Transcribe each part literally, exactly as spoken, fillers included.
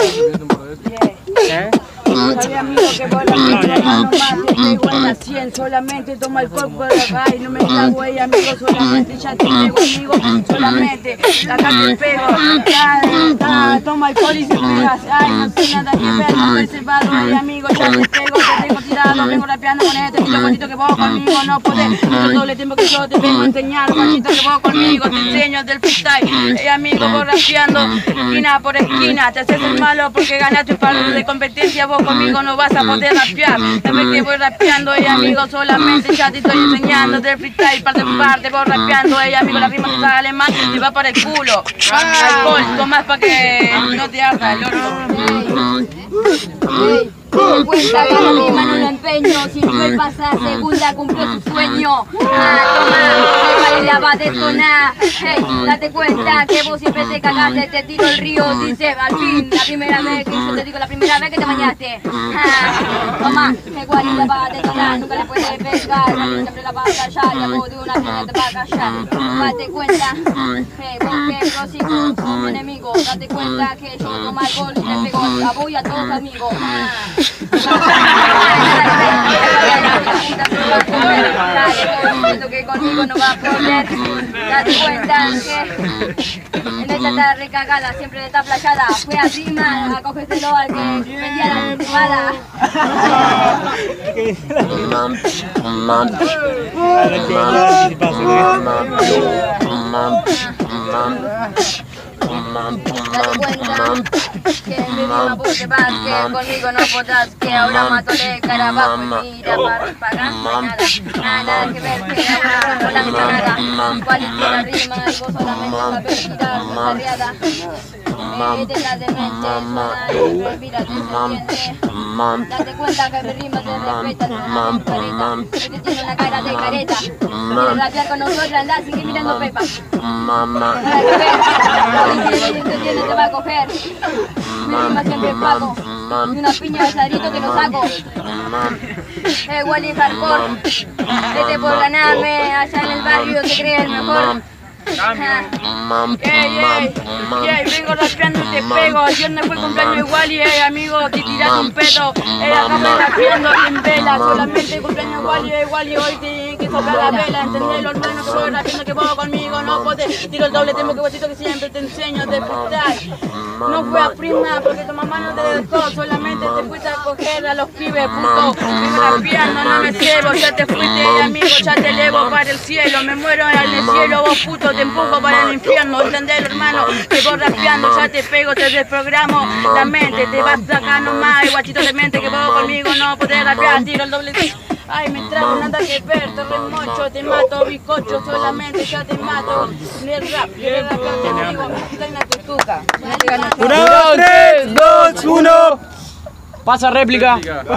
¿Eh? Sabe, amigo, que por la pintura no más te pego en la cien. Solamente toma el cuerpo de la y no me da güey, amigo. Solamente ya te pego, amigo. Solamente acá te pego. Ya, ya, toma alcohol y se pegas. Ay, no sé nada que ver, no estoy cebado, güey, amigo. Ya te pego, te tengo tirado. Vengo rapeando con este estilo, guachito, que vos conmigo no podés. Mucho doble tiempo que yo te vengo a enseñar, guachito, que vos conmigo te enseño del freestyle. Ey, amigo, vos rapeando esquina por esquina. Te haces el malo porque ganaste un palo de competencia. Vos conmigo no vas a poder rapear. Dame que voy rapeando, ey, amigo, solamente ya te estoy enseñando del freestyle. Parte por parte, vos rapeando, ey, amigo, la rima te sale mal y va para el culo. Alcohol, tomás para que no te arda el orto. Ey, te cuenta que la rima no lo empeño. Si fue pasar segunda cumplió su sueño. Ah, toma, que la va a detonar. Hey, date cuenta que vos siempre te cagaste. Te tiro el río, dice al fin. La primera vez que yo te digo, la primera vez que te bañaste. Ah, toma, que igual la va a detonar. Nunca le puedes pegar. Siempre la va a callar. Ya vos de una piña te va a callar. Date cuenta, hey, vos que prosigo sos mi enemigo. Date cuenta que yo tomo alcohol y te pego. La voy a todos amigos. Que conmigo no va a poder. Date cuenta que en esta está recagada, siempre está playada. Fue a rima, acógeselo al que vendía la entrada. Date cuenta que mi rima vos te vas, que conmigo no podrás, que ahora matole cara abajo y mira para pagar nada, nada que ver, que ahora no la nada, cuál es la rima y vos solamente sabés tirar esa riada. Vete la demente, suena y respira, te se entiende. Date cuenta que mi rima te respeta, no es careta, porque tiene una cara de careta. Quiere rapear con nosotros, andá, sigue mirando Pepa. Para que veas, si te entiende te va a coger. Mi rima siempre pago, y una piña de sadrito te lo saco. Eh, Wally Hardcore, vete por ganarme, allá en el barrio te crees el mejor. Ey, ey, ey, vengo rapeando y te pego. El viernes fue el cumpleaños de Wally, ey, amigo, te tiraste un pedo. Ey, acá me rapeando en vela. Solamente el cumpleaños de Wally, ey, Wally, hoy te que soplar la vela. ¿Entendés, hermano? Que voy rapeando que vos conmigo no podés. Tiro el doble tempo que guachito que siempre te enseño de freestyle. No fue a prima porque tu mamá no te dejó. Solamente te fuiste a coger a los pibes, puto. Vengo rapeando, no me cebo. Ya te fuiste, ey, amigo, ya te elevo para el cielo. Me muero en el cielo, vos puto. Te empujo para el infierno, ¿entendés, hermano? Que vos rapeando, ya te pego, te desprogramo la mente, te vas sacando más, guachito de mente, que vos conmigo no podés rapear, tiro el doble. Ay, me trago nada que ver, te remocho, te mato, bizcocho, solamente ya te mato. Ni el rap, ni el rap, te digo, soy una tutuca. Uno, tres, dos, uno. Pasa réplica.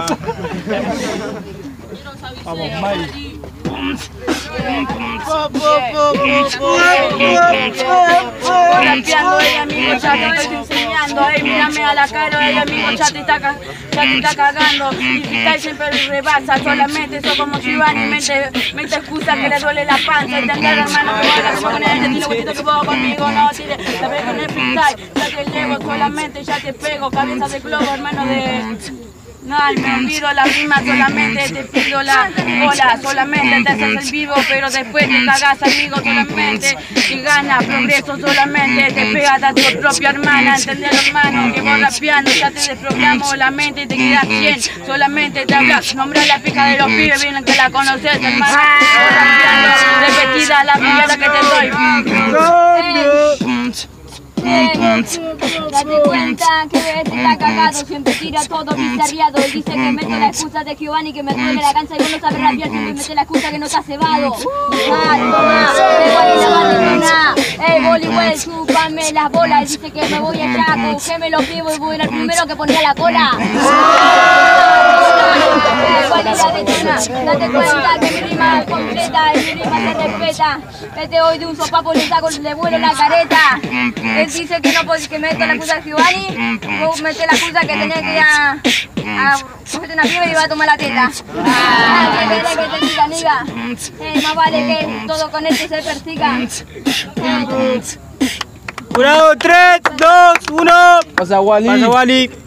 Vamos, Mari. Rapeando, ey, amigo, ya te estoy enseñando, ey, mírame a la cara, ey, amigo, ya te está, ya te está cagando. Y freestyle siempre rebasa, solamente sos como Giovanni, mente, mente excusa que le duele la panza. Entender, hermano, que vos hagas con el estilo guachito que vos conmigo no tires. La vez con el freestyle, ya te llevo, solamente ya te pego, cabeza de globo, hermano de... No, me olvido la rima, solamente te pido la bola, solamente te haces el vivo, pero después te cagás, amigo, solamente si ganas progreso, solamente te pegas a tu propia hermana, ¿entendés, hermano? Que vos rapeando ya te desprogramo la mente y te quedas cien, solamente te hablas, nombra la pica de los pibes, vienen que la conoces, hermano, vos rapeando, repetida la mirada que te doy. Date cuenta que este está cagado, siempre tira todo bizarriado. Él dice que mete la excusa de Giovanni, que me duele la cancha y vos no sabes rapear, siempre mete la excusa que no te has cebado. Ah, toma, de Wally la va a detonar. Ey, Bollywood, chúpame las bolas. Él dice que me voy allá, cogeme los vivos y voy a ir al primero que ponía la cola. Wally la detona, date cuenta que mi rima es completa y mi rima se respeta. Vete hoy de un sopapo y le saco, le vuelo la careta. Él dice que no puede, que mete la excusa de Giovanni, vos metés la excusa que tenés que ir a, a cogerte una piba y va a tomar la teta. Ah, que querés que te diga, niga. Eh, más vale que todo con este se persiga. Eh, Jurado, tres, dos, uno. Pasa Wally. Pasa Wally.